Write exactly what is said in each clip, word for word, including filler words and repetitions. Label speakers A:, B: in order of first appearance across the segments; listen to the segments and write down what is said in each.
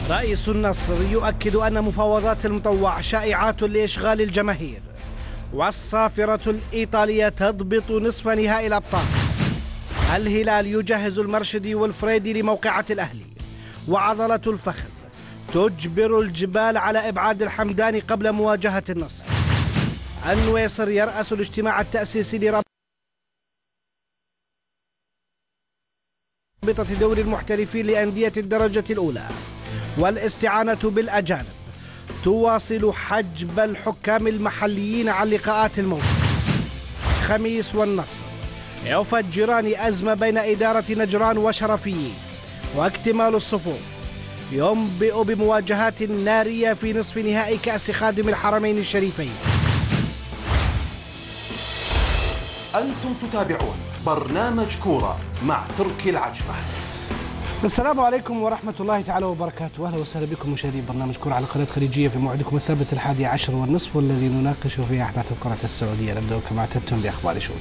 A: رئيس النصر يؤكد أن مفاوضات المطوع شائعات لإشغال الجماهير، والصافرة الإيطالية تضبط نصف نهائي الأبطال. الهلال يجهز المرشدي والفريدي لموقعة الأهلي، وعضلة الفخذ تجبر الجبال على إبعاد الحمداني قبل مواجهة النصر. النويصر يرأس الاجتماع التأسيسي لرابطة دوري المحترفين لأندية الدرجة الأولى، والاستعانة بالأجانب تواصل حجب الحكام المحليين عن لقاءات الموسم. خميس والنصر يفجران أزمة بين إدارة نجران وشرفيين، واكتمال الصفوف ينبئ بمواجهات نارية في نصف نهائي كأس خادم الحرمين الشريفين.
B: أنتم تتابعون برنامج كورة مع تركي العجمة.
A: السلام عليكم ورحمة الله تعالى وبركاته، أهلا وسهلا بكم مشاهدين برنامج كورة على قناة خليجية في موعدكم الثابت الحادي عشر والنصف، والذي نناقش فيه أحداث الكرة السعودية. نبدأ كما اعتدتم بأخبار شوط.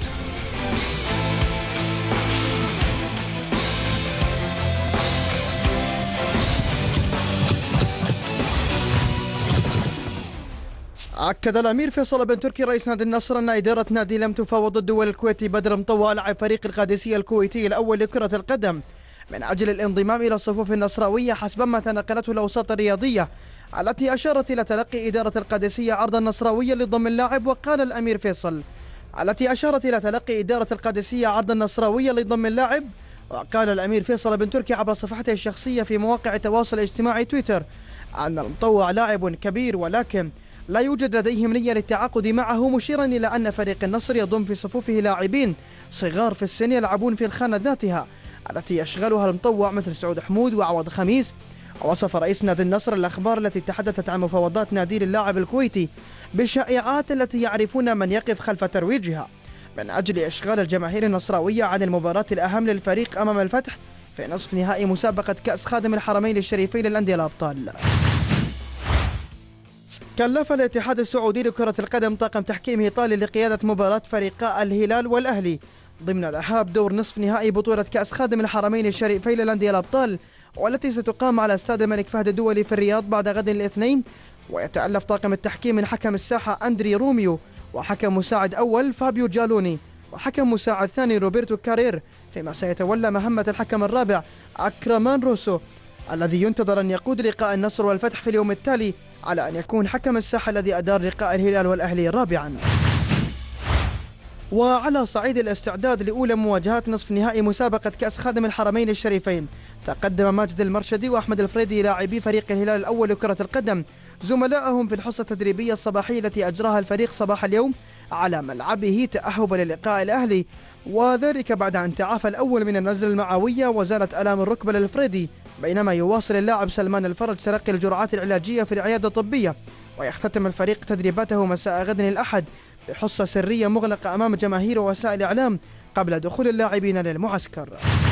C: أكد الأمير فيصل بن تركي رئيس نادي النصر أن إدارة نادي لم تفاوض الدول الكويتي بدر مطوع لاعب فريق القادسية الكويتي الأول لكرة القدم من أجل الانضمام إلى الصفوف النصراوية، حسب ما تناقلته الأوساط الرياضية التي أشارت إلى تلقي إدارة القادسية عرضا نصراويا لضم اللاعب. وقال الأمير فيصل التي أشارت إلى تلقي إدارة القادسية عرضا نصراويا لضم اللاعب. وقال الأمير فيصل بن تركي عبر صفحته الشخصية في مواقع التواصل الاجتماعي تويتر أن المطوع لاعب كبير، ولكن لا يوجد لديهم نية للتعاقد معه، مشيرا إلى أن فريق النصر يضم في صفوفه لاعبين صغار في السن يلعبون في الخانة ذاتها التي يشغلها المطوع مثل سعود حمود وعوض خميس. ووصف رئيس نادي النصر الأخبار التي تحدثت عن مفاوضات نادي للاعب الكويتي بالشائعات التي يعرفون من يقف خلف ترويجها من أجل إشغال الجماهير النصراوية عن المباراة الأهم للفريق أمام الفتح في نصف نهائي مسابقة كأس خادم الحرمين الشريفين للأندية الأبطال. كلف الاتحاد السعودي لكرة القدم طاقم تحكيم إيطالي لقيادة مباراة فريقا الهلال والأهلي ضمن ذهاب دور نصف نهائي بطولة كأس خادم الحرمين الشريفين للأندية الأبطال، والتي ستقام على استاد الملك فهد الدولي في الرياض بعد غد الاثنين. ويتألف طاقم التحكيم من حكم الساحة أندري روميو، وحكم مساعد أول فابيو جالوني، وحكم مساعد ثاني روبرتو كارير، فيما سيتولى مهمة الحكم الرابع أكرمان روسو الذي ينتظر أن يقود لقاء النصر والفتح في اليوم التالي، على أن يكون حكم الساحة الذي أدار لقاء الهلال والأهلي رابعا. وعلى صعيد الاستعداد لأولى مواجهات نصف نهائي مسابقة كأس خادم الحرمين الشريفين، تقدم ماجد المرشدي وأحمد الفريدي لاعبي فريق الهلال الأول لكرة القدم زملائهم في الحصة التدريبية الصباحية التي أجراها الفريق صباح اليوم على ملعبه تأهبا للقاء الأهلي، وذلك بعد أن تعافى الأول من النزلة المعوية وزالت آلام الركبة للفريدي، بينما يواصل اللاعب سلمان الفرج تلقي الجرعات العلاجية في العيادة الطبية. ويختتم الفريق تدريباته مساء غد الأحد بحصة سرية مغلقة أمام جماهير ووسائل الإعلام قبل دخول اللاعبين للمعسكر.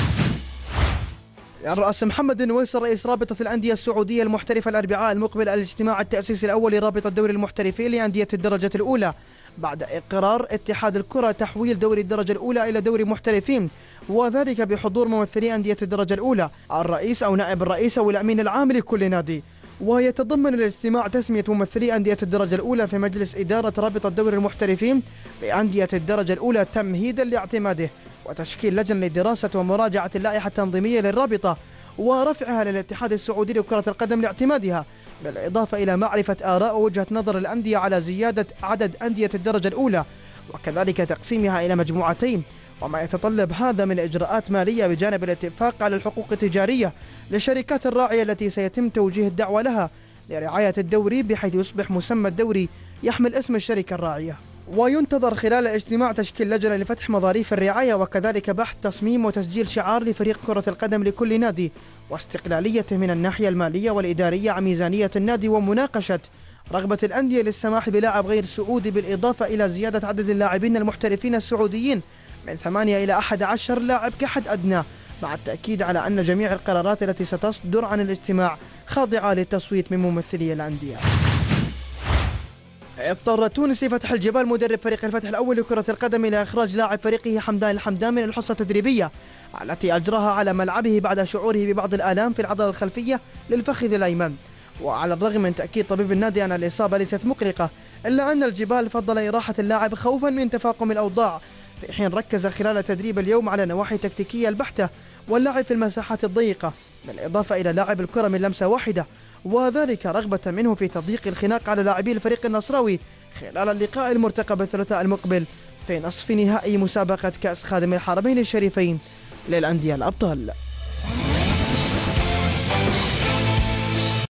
C: يرأس محمد النويصر رئيس رابطة الأندية السعودية المحترفة الأربعاء المقبل الاجتماع التأسيسي الأول لرابطة دوري المحترفين لأندية الدرجة الأولى بعد إقرار اتحاد الكرة تحويل دوري الدرجة الأولى إلى دوري محترفين، وذلك بحضور ممثلي أندية الدرجة الأولى، الرئيس أو نائب الرئيس أو الأمين العام لكل نادي. ويتضمن الاجتماع تسمية ممثلي أندية الدرجة الأولى في مجلس إدارة رابطة دوري المحترفين لأندية الدرجة الأولى تمهيدا لاعتماده، وتشكيل لجنة لدراسة ومراجعة اللائحة التنظيمية للرابطة ورفعها للاتحاد السعودي لكرة القدم لاعتمادها، بالإضافة إلى معرفة آراء ووجهة نظر الأندية على زيادة عدد أندية الدرجة الأولى، وكذلك تقسيمها إلى مجموعتين، وما يتطلب هذا من إجراءات مالية بجانب الاتفاق على الحقوق التجارية للشركات الراعية التي سيتم توجيه الدعوة لها لرعاية الدوري، بحيث يصبح مسمى الدوري يحمل اسم الشركة الراعية. وينتظر خلال الاجتماع تشكيل لجنة لفتح مظاريف الرعاية، وكذلك بحث تصميم وتسجيل شعار لفريق كرة القدم لكل نادي، واستقلاليته من الناحية المالية والإدارية عن ميزانية النادي، ومناقشة رغبة الأندية للسماح بلاعب غير سعودي، بالإضافة إلى زيادة عدد اللاعبين المحترفين السعوديين من ثمانية إلى أحد عشر لاعب كحد أدنى، مع التأكيد على أن جميع القرارات التي ستصدر عن الاجتماع خاضعة للتصويت من ممثلي الأندية. اضطر التونسي فتح الجبال مدرب فريق الفتح الأول لكرة القدم إلى إخراج لاعب فريقه حمدان الحمدان من الحصة التدريبية التي أجراها على ملعبه بعد شعوره ببعض الآلام في العضلة الخلفية للفخذ الأيمن. وعلى الرغم من تأكيد طبيب النادي أن الإصابة ليست مقلقة، إلا أن الجبال فضل إراحة اللاعب خوفا من تفاقم الأوضاع، في حين ركز خلال تدريب اليوم على نواحي تكتيكية البحتة واللعب في المساحات الضيقة، بالإضافة إلى لعب الكرة من لمسة واحدة، وذلك رغبة منه في تضييق الخناق على لاعبي الفريق النصراوي خلال اللقاء المرتقب الثلاثاء المقبل في نصف نهائي مسابقة كأس خادم الحرمين الشريفين للأندية الأبطال.